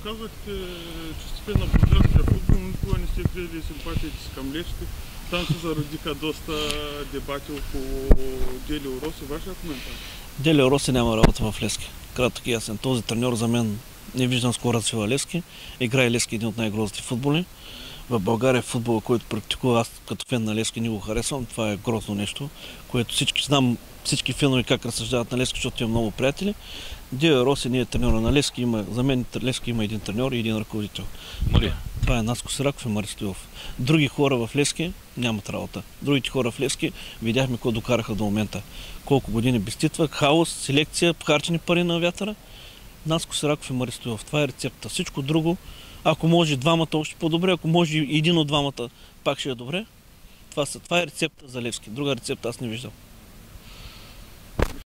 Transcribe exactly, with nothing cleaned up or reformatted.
казахте, че сте на бургаския футбол, никога не сте крили симпатиите си към Левски. Там се зародиха доста дебати около Делио Роси. Вашия коментар? Делио Роси няма работа в Левски. Кратък и ясен. Този треньор за мен не виждам скоро развива Левски. Играе Левски един от най-грозните футболи. В България футбола, който практикува, аз като фен на Левски не го харесвам. Това е грозно нещо, което всички знам, всички фенове как разсъждават на Левски, защото имам много приятели. Делио Роси не е треньора на Левски. Има, за мен Левски има един треньор и един ръководител. Нали? Това е Наско Сираков и Мари Стоилов. Други хора в Левски нямат работа. Другите хора в Левски видяхме какво докараха до момента. Колко години безтитва, хаос, селекция, похарчени пари на вятъра. Наско Сираков и Мари Стоилов. Това е рецепта. Всичко друго, ако може двамата още по-добре, ако може един от двамата пак ще е добре. Това, са, това е рецепта за Левски. Друга рецепта аз не виждам.